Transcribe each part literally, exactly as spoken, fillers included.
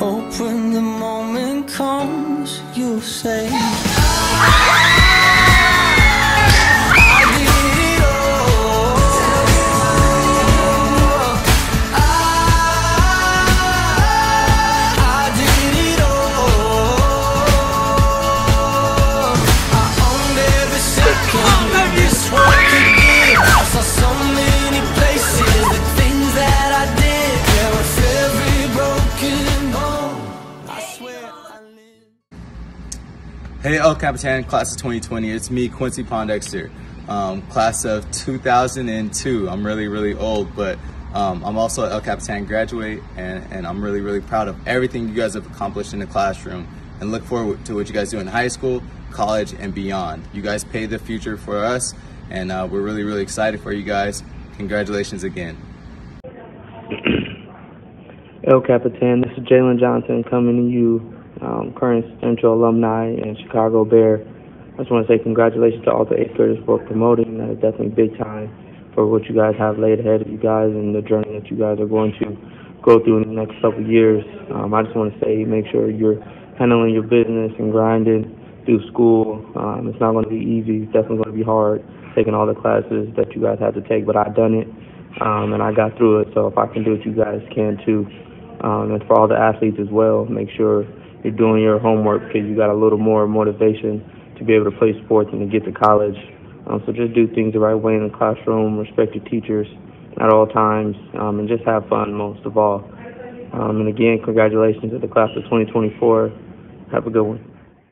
hope when the moment comes, you'll say Hey El Capitan, class of twenty twenty, it's me, Quincy Pondexter, um, class of two thousand two. I'm really, really old, but um, I'm also an El Capitan graduate, and, and I'm really, really proud of everything you guys have accomplished in the classroom, and look forward to what you guys do in high school, college, and beyond. You guys paved the future for us, and uh, we're really, really excited for you guys. Congratulations again. El Capitan, this is Jalen Johnson coming to you. Um, current Central alumni and Chicago Bear. I just want to say congratulations to all the eighth graders for promoting. That is definitely big time for what you guys have laid ahead of you guys and the journey that you guys are going to go through in the next couple of years. Um, I just want to say make sure you're handling your business and grinding through school. Um, it's not going to be easy. It's definitely going to be hard taking all the classes that you guys have to take, but I've done it um, and I got through it. So if I can do it, you guys can too. Um, and for all the athletes as well, make sure you're doing your homework because you got a little more motivation to be able to play sports and to get to college. Um, so just do things the right way in the classroom, respect your teachers at all times, um, and just have fun most of all. Um, and again, congratulations to the class of twenty twenty-four. Have a good one.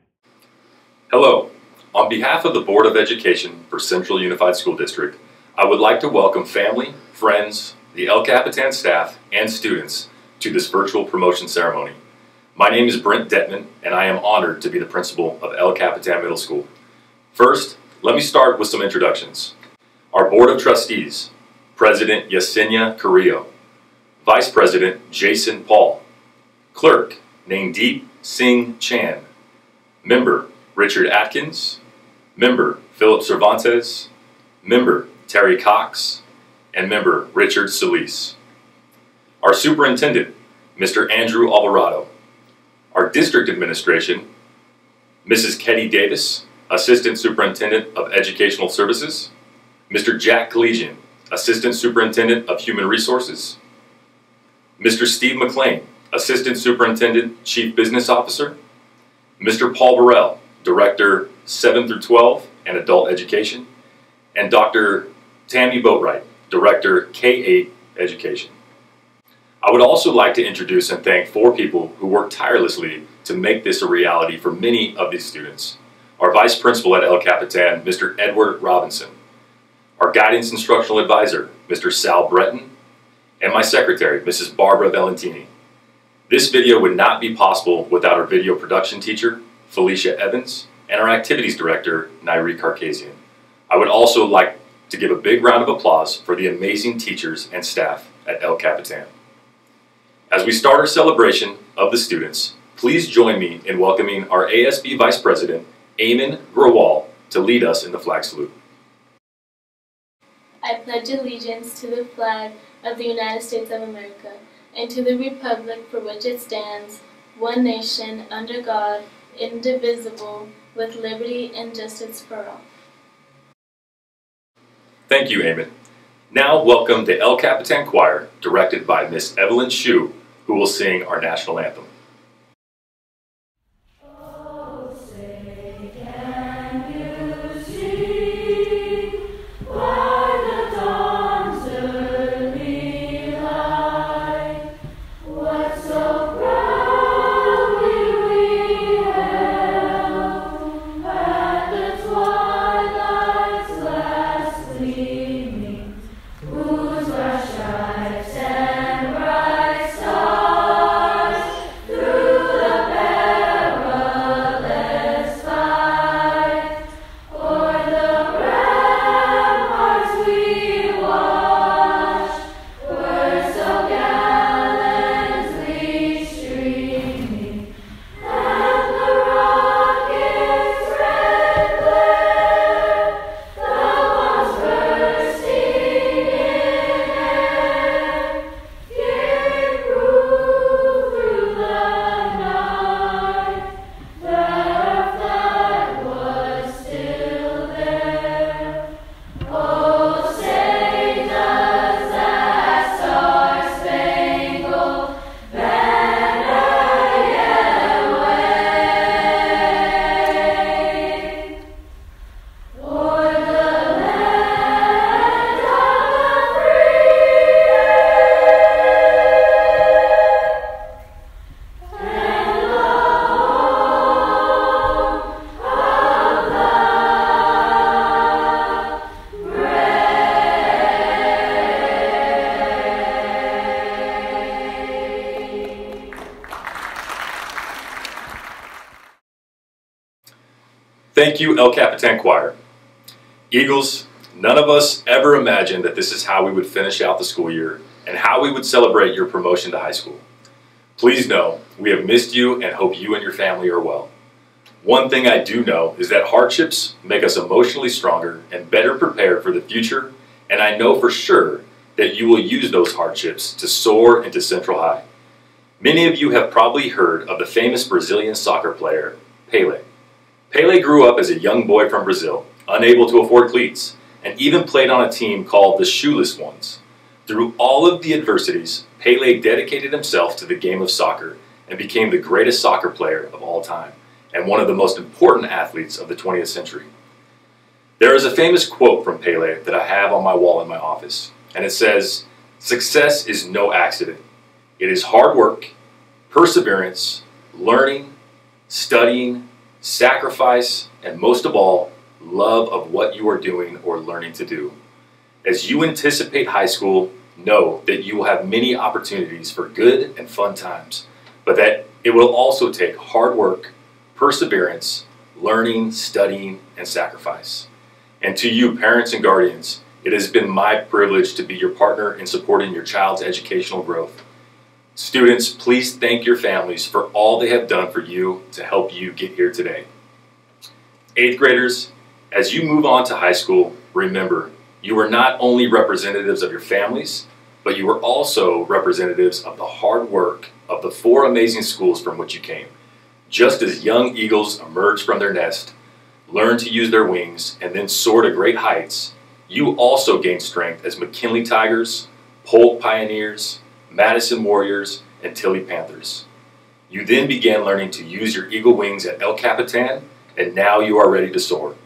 Hello. On behalf of the Board of Education for Central Unified School District, I would like to welcome family, friends, the El Capitan staff, and students to this virtual promotion ceremony. My name is Brent Detman, and I am honored to be the principal of El Capitan Middle School. First, let me start with some introductions. Our Board of Trustees, President Yesenia Carrillo, Vice President Jason Paul, Clerk Naindeep Singh Chan, Member Richard Atkins, Member Philip Cervantes, Member Terry Cox, and Member Richard Solis. Our Superintendent, Mister Andrew Alvarado. Our District Administration, Missus Ketty Davis, Assistant Superintendent of Educational Services, Mister Jack Collegian, Assistant Superintendent of Human Resources, Mister Steve McLean, Assistant Superintendent, Chief Business Officer, Mister Paul Burrell, Director seven through twelve and Adult Education, and Doctor Tammy Boatwright, Director K eight Education. I would also like to introduce and thank four people who worked tirelessly to make this a reality for many of these students. Our Vice Principal at El Capitan, Mister Edward Robinson, our Guidance Instructional Advisor, Mister Sal Breton, and my Secretary, Missus Barbara Valentini. This video would not be possible without our video production teacher, Felicia Evans, and our Activities Director, Nairi Carcasian. I would also like to give a big round of applause for the amazing teachers and staff at El Capitan. As we start our celebration of the students, please join me in welcoming our A S B Vice President, Eamon Grewal, to lead us in the flag salute. I pledge allegiance to the flag of the United States of America and to the republic for which it stands, one nation, under God, indivisible, with liberty and justice for all. Thank you, Eamon. Now welcome the El Capitan Choir, directed by Miss Evelyn Shue, who will sing our national anthem. Whose bright stripes and bright stars Thank you, El Capitan Choir. Eagles, none of us ever imagined that this is how we would finish out the school year and how we would celebrate your promotion to high school. Please know we have missed you and hope you and your family are well. One thing I do know is that hardships make us emotionally stronger and better prepared for the future, and I know for sure that you will use those hardships to soar into Central High. Many of you have probably heard of the famous Brazilian soccer player, Pelé. Pelé grew up as a young boy from Brazil, unable to afford cleats, and even played on a team called the Shoeless Ones. Through all of the adversities, Pelé dedicated himself to the game of soccer and became the greatest soccer player of all time, and one of the most important athletes of the twentieth century. There is a famous quote from Pelé that I have on my wall in my office, and it says, "Success is no accident. It is hard work, perseverance, learning, studying, sacrifice, and most of all, love of what you are doing or learning to do." As you anticipate high school, know that you will have many opportunities for good and fun times, but that it will also take hard work, perseverance, learning, studying, and sacrifice. And to you, parents and guardians, it has been my privilege to be your partner in supporting your child's educational growth. Students, please thank your families for all they have done for you to help you get here today. Eighth graders, as you move on to high school, remember, you are not only representatives of your families, but you are also representatives of the hard work of the four amazing schools from which you came. Just as young eagles emerge from their nest, learn to use their wings, and then soar to great heights, you also gain strength as McKinley Tigers, Polk Pioneers, Madison Warriors, and Tilly Panthers. You then began learning to use your eagle wings at El Capitan, and now you are ready to soar.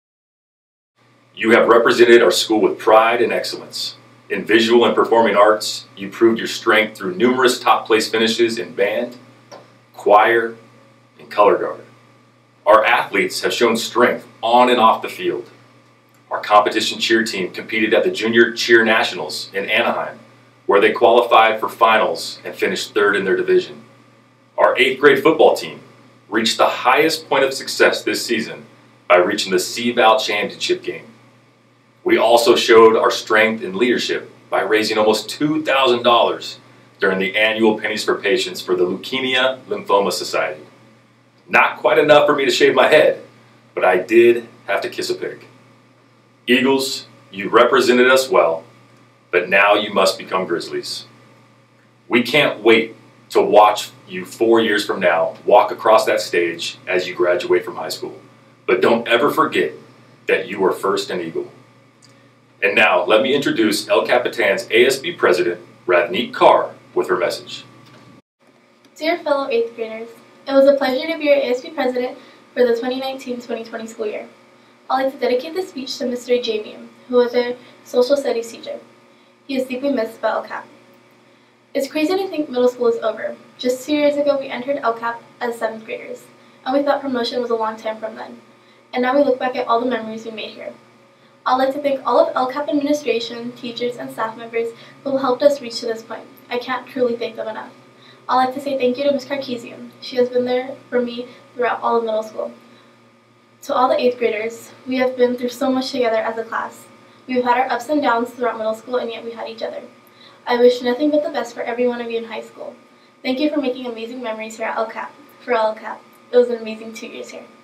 You have represented our school with pride and excellence. In visual and performing arts, you proved your strength through numerous top place finishes in band, choir, and color guard. Our athletes have shown strength on and off the field. Our competition cheer team competed at the Junior Cheer Nationals in Anaheim, where they qualified for finals and finished third in their division. Our eighth grade football team reached the highest point of success this season by reaching the C-Val championship game. We also showed our strength in leadership by raising almost two thousand dollars during the annual Pennies for Patients for the Leukemia Lymphoma Society. Not quite enough for me to shave my head, but I did have to kiss a pig. Eagles, you represented us well, but now you must become Grizzlies. We can't wait to watch you four years from now walk across that stage as you graduate from high school. But don't ever forget that you were first an Eagle. And now, let me introduce El Capitan's A S B President, Ravneet Kaur, with her message. Dear fellow eighth graders, it was a pleasure to be your A S B President for the twenty nineteen twenty twenty school year. I'd like to dedicate this speech to Mister Jamie, who was a social studies teacher. He is deeply missed by El Cap. It's crazy to think middle school is over. Just two years ago, we entered El Cap as seventh graders, and we thought promotion was a long time from then. And now we look back at all the memories we made here. I'd like to thank all of El Cap administration, teachers, and staff members who helped us reach to this point. I can't truly thank them enough. I'd like to say thank you to Miz Carkesian. She has been there for me throughout all of middle school. To all the eighth graders, we have been through so much together as a class. We've had our ups and downs throughout middle school, and yet we had each other. I wish nothing but the best for every one of you in high school. Thank you for making amazing memories here at El Cap. For El Cap, it was an amazing two years here.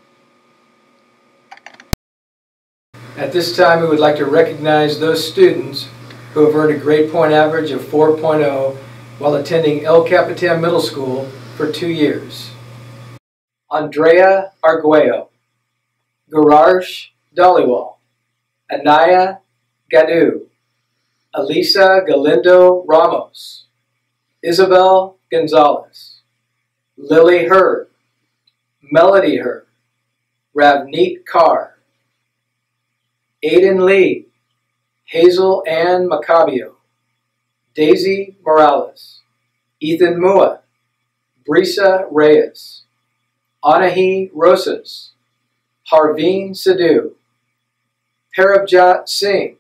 At this time, we would like to recognize those students who have earned a grade point average of four point oh while attending El Capitan Middle School for two years. Andrea Arguello, Gararsh Dhaliwal, Anaya Gadu, Elisa Galindo Ramos, Isabel Gonzalez, Lily Hurd, Melody Hurd, Ravneet Kaur, Aiden Lee, Hazel Ann Macabio, Daisy Morales, Ethan Mua, Brisa Reyes, Anahi Rosas, Harveen Sidhu, Parabjot Singh,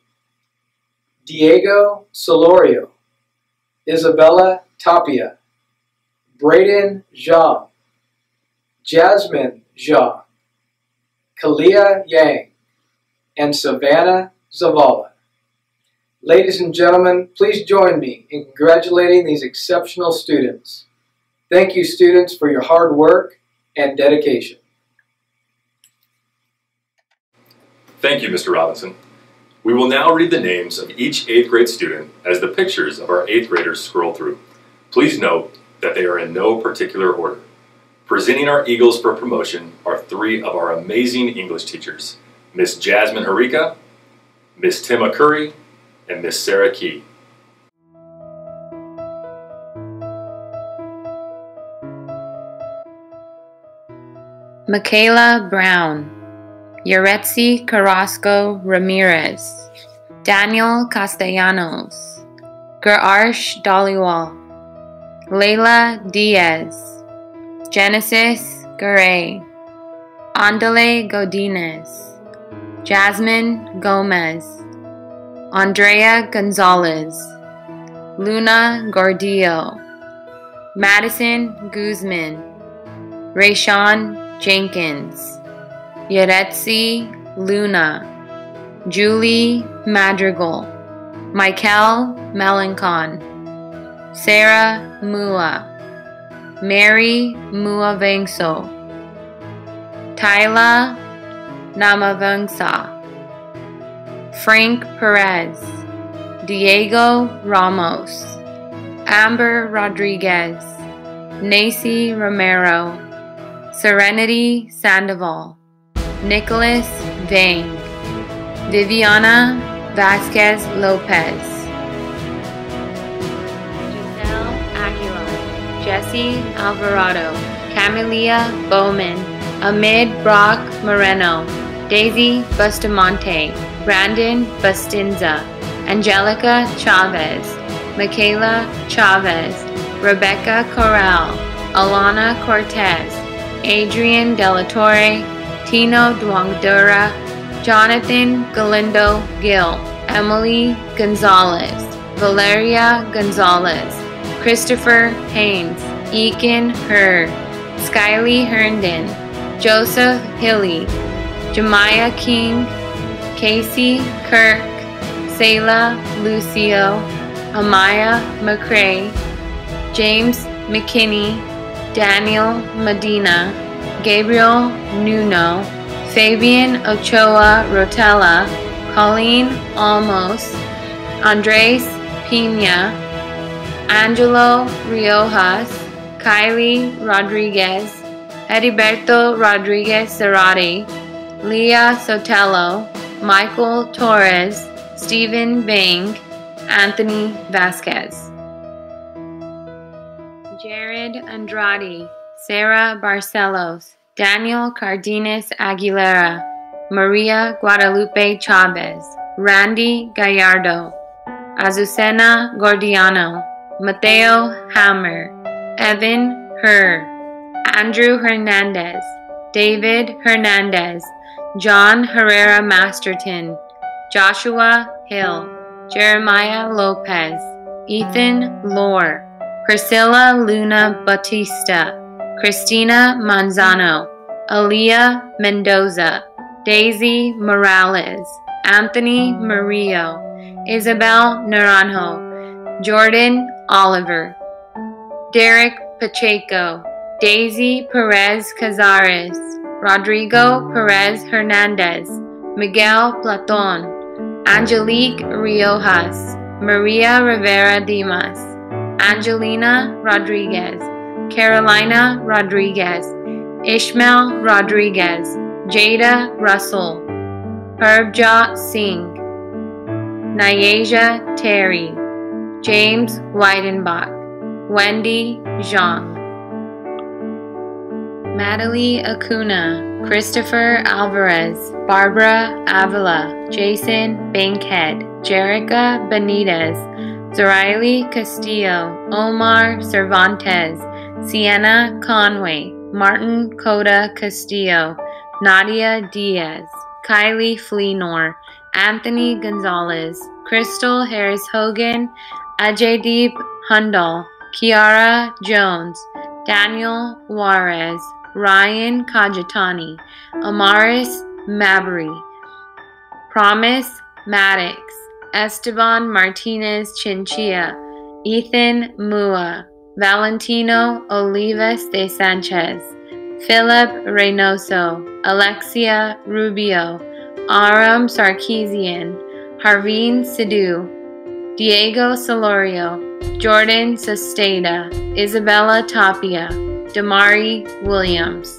Diego Solorio, Isabella Tapia, Braden Zhang, Jasmine Zhang, Kalia Yang, and Savannah Zavala. Ladies and gentlemen, please join me in congratulating these exceptional students. Thank you, students, for your hard work and dedication. Thank you, Mister Robinson. We will now read the names of each eighth grade student as the pictures of our eighth graders scroll through. Please note that they are in no particular order. Presenting our Eagles for promotion are three of our amazing English teachers, Miss Jasmine Harika, Miss Tima Curry, and Miss Sarah Key. Michaela Brown, Yaretsi Carrasco Ramirez, Daniel Castellanos, Gerarsh Dhaliwal, Layla Diaz, Genesis Garay, Andale Godinez, Jasmine Gomez, Andrea Gonzalez, Luna Gordillo, Madison Guzman, Rayshawn Jenkins, Yaretsi Luna, Julie Madrigal, Michael Melancon, Sarah Mua, Mary Muavengso, Tyla Namavangsa, Frank Perez, Diego Ramos, Amber Rodriguez, Nacy Romero, Serenity Sandoval, Nicholas Vang, Viviana Vasquez Lopez, Giselle Aguilar, Jesse Alvarado, Camelia Bowman, Amid Brock Moreno, Daisy Bustamante, Brandon Bustinza, Angelica Chavez, Michaela Chavez, Rebecca Corral, Alana Cortez, Adrian Delatorre, Tino Duangdura, Jonathan Galindo Gill, Emily Gonzalez, Valeria Gonzalez, Christopher Haynes, Eakin Hurd, Skyly Herndon, Joseph Hilly, Jemiah King, Casey Kirk, Sayla Lucio, Amaya McCrae, James McKinney, Daniel Medina, Gabriel Nuno, Fabian Ochoa Rotella, Colleen Almos, Andres Pina, Angelo Riojas, Kylie Rodriguez, Heriberto Rodriguez Cerati, Leah Sotelo, Michael Torres, Stephen Bang, Anthony Vasquez, Jared Andrade, Sarah Barcelos, Daniel Cardenas Aguilera, Maria Guadalupe Chavez, Randy Gallardo, Azucena Gordiano, Mateo Hammer, Evan Herr, Andrew Hernandez, David Hernandez, John Herrera Masterton, Joshua Hill, Jeremiah Lopez, Ethan Lohr, Priscilla Luna Batista, Christina Manzano, Aaliyah Mendoza, Daisy Morales, Anthony Murillo, Isabel Naranjo, Jordan Oliver, Derek Pacheco, Daisy Perez Cazares, Rodrigo Perez Hernandez, Miguel Platon, Angelique Riojas, Maria Rivera Dimas, Angelina Rodriguez, Carolina Rodriguez, Ishmael Rodriguez, Jada Russell, Herbjot Singh, Nyasia Terry, James Weidenbach, Wendy Zhang, Natalie Acuna, Christopher Alvarez, Barbara Avila, Jason Bankhead, Jerica Benitez, Zoraili Castillo, Omar Cervantes, Sienna Conway, Martin Coda Castillo, Nadia Diaz, Kylie Fleenor, Anthony Gonzalez, Crystal Harris Hogan, Ajaydeep Hundal, Kiara Jones, Daniel Juarez, Ryan Kajitani, Amaris Mabry, Promise Maddox, Esteban Martinez Chinchilla, Ethan Mua, Valentino Olivas de Sanchez, Philip Reynoso, Alexia Rubio, Aram Sarkeesian, Harveen Sidhu, Diego Solorio, Jordan Susteda, Isabella Tapia, Damari Williams,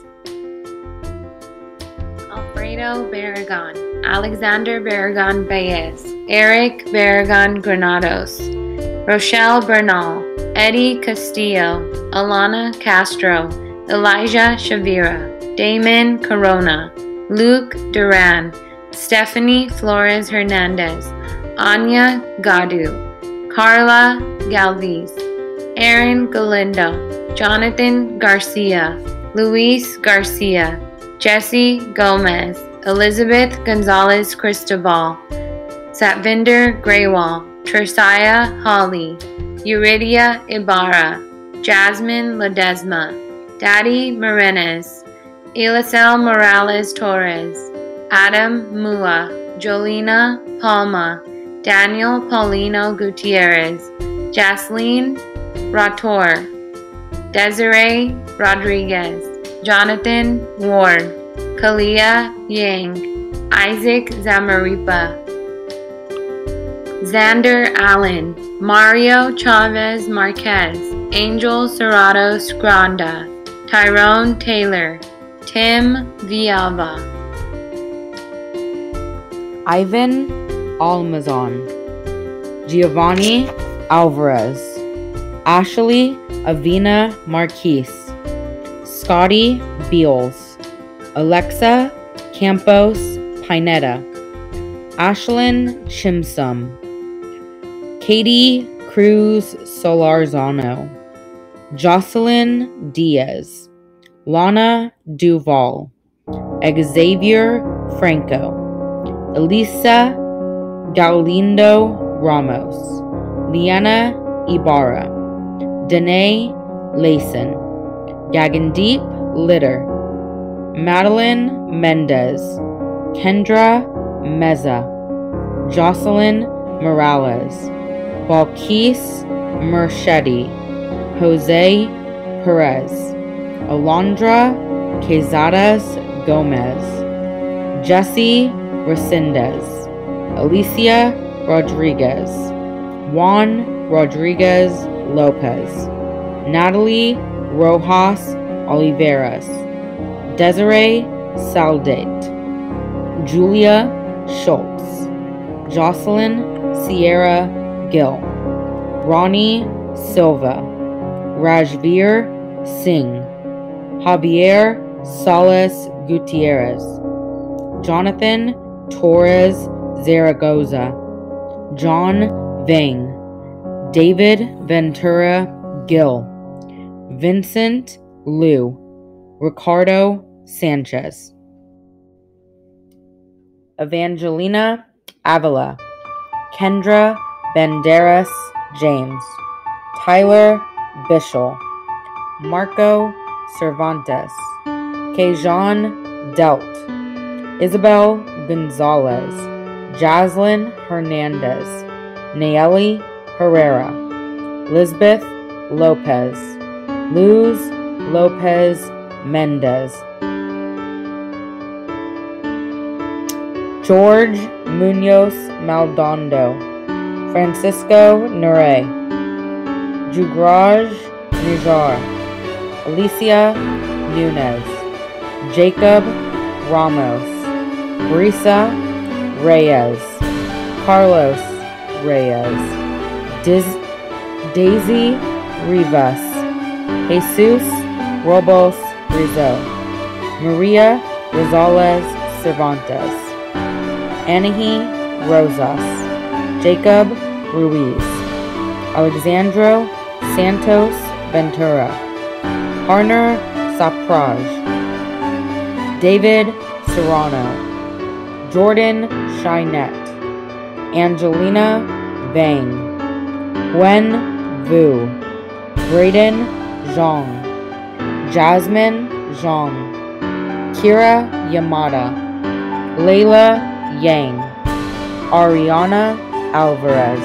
Alfredo Barragan, Alexander Barragan Baez, Eric Barragan Granados, Rochelle Bernal, Eddie Castillo, Alana Castro, Elijah Shavira, Damon Corona, Luke Duran, Stephanie Flores Hernandez, Anya Gadu, Carla Galvez, Aaron Galindo, Jonathan Garcia, Luis Garcia, Jesse Gomez, Elizabeth Gonzalez Cristobal, Satvinder Graywal, Tersiah Hawley, Euridia Ibarra, Jasmine Ledesma, Daddy Morenes, Elisel Morales Torres, Adam Mua, Jolina Palma, Daniel Paulino Gutierrez, Jasleen Rator, Desiree Rodriguez, Jonathan Ward, Kalia Yang, Isaac Zamaripa, Xander Allen, Mario Chavez Marquez, Angel Serratos Granda, Tyrone Taylor, Tim Villalba, Ivan Almazan, Giovanni Alvarez, Ashley Avina Marquise, Scotty Beals, Alexa Campos Pineda, Ashlyn Chimsum, Katie Cruz Solarzano, Jocelyn Diaz, Lana Duval, Xavier Franco, Elisa Galindo Ramos, Liana Ibarra, Danae Layson, Gagandeep Litter, Madeline Mendez, Kendra Meza, Jocelyn Morales, Balkis Merchetti, Jose Perez, Alondra Quezadas Gomez, Jesse Resendez, Alicia Rodriguez, Juan Rodriguez Lopez, Natalie Rojas Oliveras, Desiree Saldate, Julia Schultz, Jocelyn Sierra Gill, Ronnie Silva, Rajveer Singh, Javier Salas Gutierrez, Jonathan Torres Zaragoza, John Vang, David Ventura Gill, Vincent Liu, Ricardo Sanchez, Evangelina Avila, Kendra Banderas James, Tyler Bishel, Marco Cervantes, Kajan Delt, Isabel Gonzalez, Jaslyn Hernandez, Nayeli Herrera, Lisbeth Lopez, Luz Lopez Mendez, George Munoz Maldondo, Francisco Nure, Jugraj Nijar, Alicia Nunez, Jacob Ramos, Brisa Reyes, Carlos Reyes, Diz, Daisy Rivas, Jesus Robos Rizzo, Maria Rosales Cervantes, Anahi Rosas, Jacob Ruiz, Alexandro Santos Ventura, Harner Sapraj, David Serrano, Jordan Shinette, Angelina Vang, Gwen Vu, Braden Zhang, Jasmine Zhang, Kira Yamada, Layla Yang, Ariana Alvarez,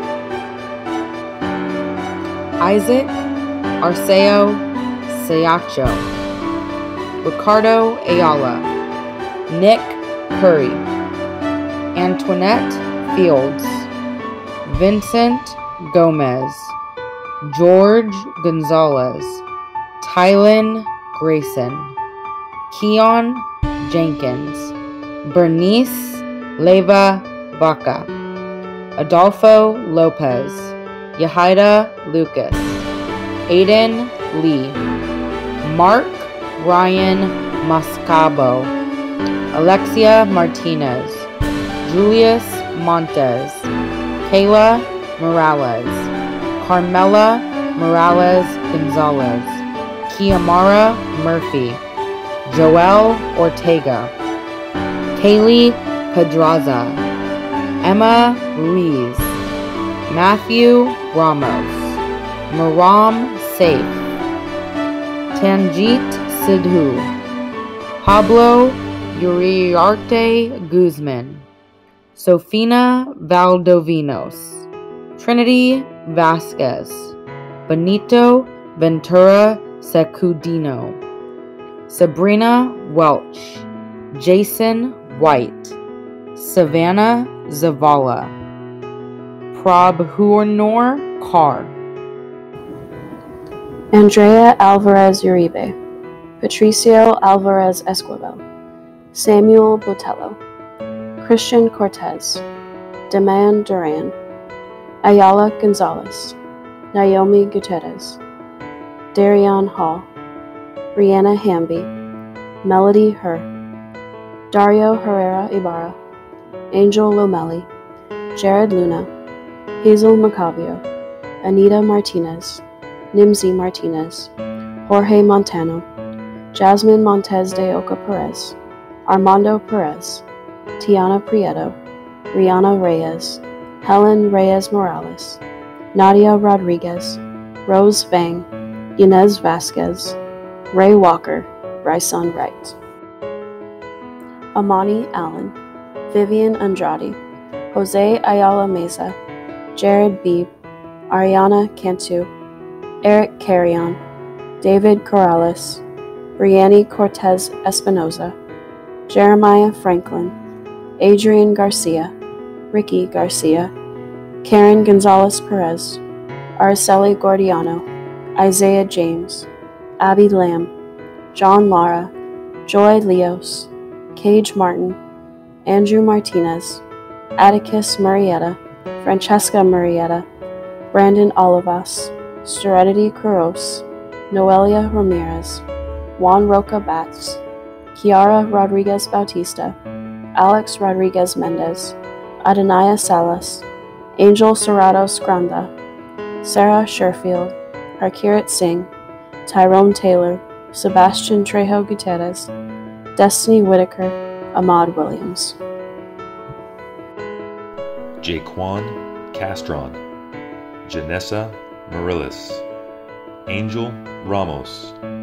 Isaac Arceo Sayacho, Ricardo Ayala, Nick Curry, Antoinette Fields, Vincent Gomez, George Gonzalez, Tylen Grayson, Keon Jenkins, Bernice Leva Vaca, Adolfo Lopez, Yahida Lucas, Aiden Lee, Mark Ryan Mascabo, Alexia Martinez, Julius Montes, Kayla Morales, Carmela Morales Gonzalez, Kiamara Murphy, Joel Ortega, Kaylee Pedraza, Emma Ruiz, Matthew Ramos, Maram Saif, Tanjeet Sidhu, Pablo Uriarte Guzman, Sofina Valdovinos, Trinity Vasquez, Benito Ventura Secudino, Sabrina Welch, Jason White, Savannah Zavala, Prabhurnor Carr, Andrea Alvarez Uribe, Patricio Alvarez Esquivel, Samuel Botello, Christian Cortez, Deman Duran, Ayala Gonzalez, Naomi Gutierrez, Darion Hall, Brianna Hamby, Melody Herr, Dario Herrera Ibarra, Angel Lomeli, Jared Luna, Hazel Macabio, Anita Martinez, Nimzi Martinez, Jorge Montano, Jasmine Montez de Oca Perez, Armando Perez, Tiana Prieto, Rihanna Reyes, Helen Reyes Morales, Nadia Rodriguez, Rose Vang, Inez Vasquez, Ray Walker, Bryson Wright, Amani Allen, Vivian Andrade, Jose Ayala Meza, Jared Beebe, Ariana Cantu, Eric Carrion, David Corrales, Brianne Cortez Espinoza, Jeremiah Franklin, Adrian Garcia, Ricky Garcia, Karen Gonzalez Perez, Araceli Gordiano, Isaiah James, Abby Lamb, John Lara, Joy Leos, Cage Martin, Andrew Martinez, Atticus Murrieta, Francesca Murrieta, Brandon Olivas, Serenity Kuros, Noelia Ramirez, Juan Roca Batts, Kiara Rodriguez Bautista, Alex Rodriguez Mendez, Adanaya Salas, Angel Serrato Scranda, Sarah Sherfield, Harkirat Singh, Tyrone Taylor, Sebastian Trejo Gutierrez, Destiny Whitaker, Ahmad Williams, Jaquan Castron, Janessa Morales, Angel Ramos,